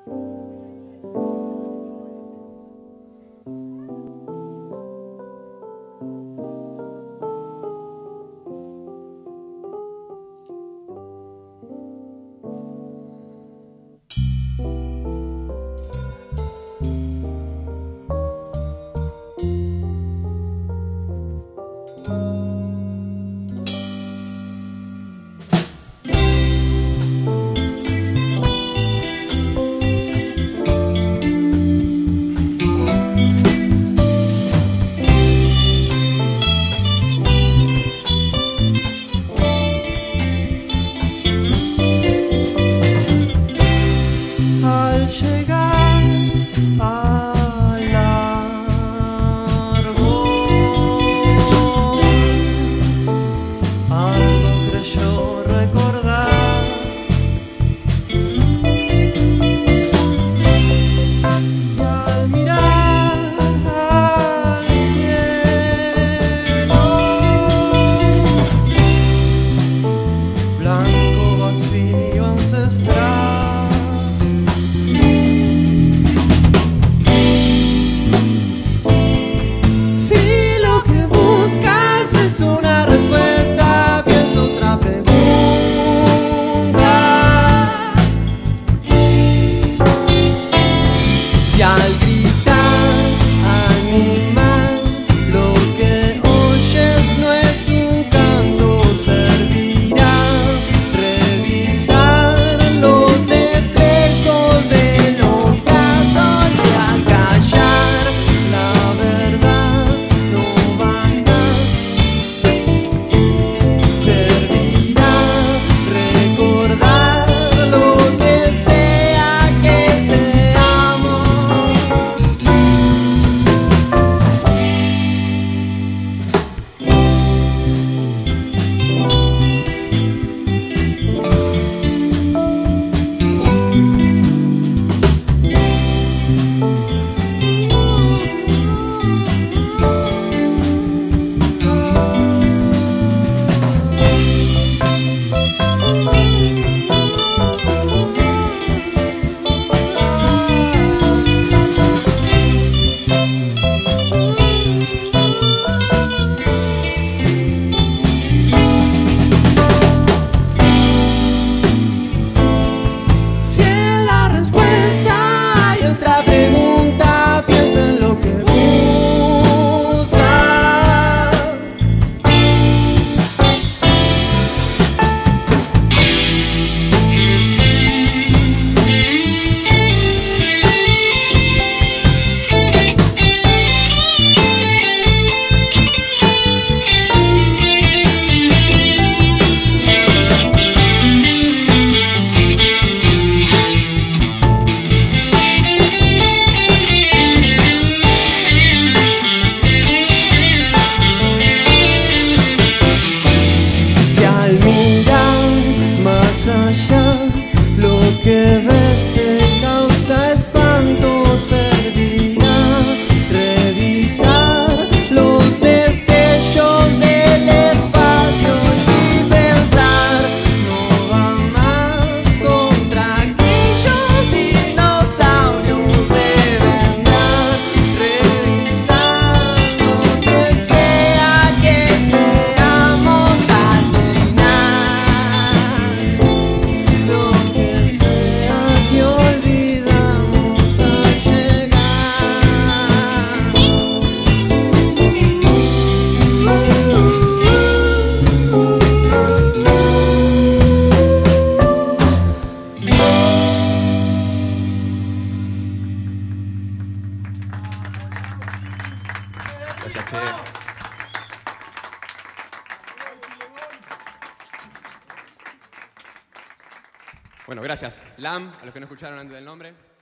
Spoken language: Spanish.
Al llegar al árbol, algo creyó recordar. Y al mirar al cielo, blanco vacío ancestral. Es una respuesta, piensa otra pregunta. Si al gritar animal lo que oyes no es un canto, servirá revisar los defectos de los brazos. Y al callar la verdad no bajas. Servirá recordar lo que sea que seamos. Si en la respuesta hay otra pregunta, piensa en lo que buscas. Si al mirar más allá lo que ves te causa espanto, servirá revisar los destellos del espacio y pensar no va más contra aquellos dinosaurios. Deben dar revisar lo que sea que seamos al final, lo que sea que olvidamos al Gracias, Che. Bueno, gracias. Lam, a los que no escucharon antes del nombre.